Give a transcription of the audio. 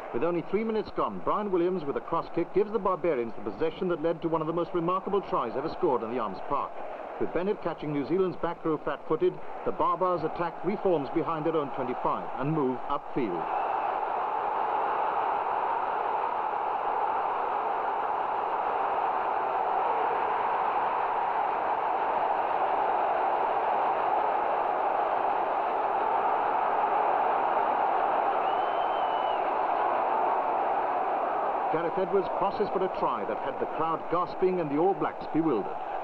With only 3 minutes gone, Brian Williams, with a cross kick, gives the Barbarians the possession that led to one of the most remarkable tries ever scored in the Arms Park. With Bennett catching New Zealand's back row flat-footed, the Barbars attack reforms behind their own 25 and move upfield. Gareth Edwards crosses for a try that had the crowd gasping and the All Blacks bewildered.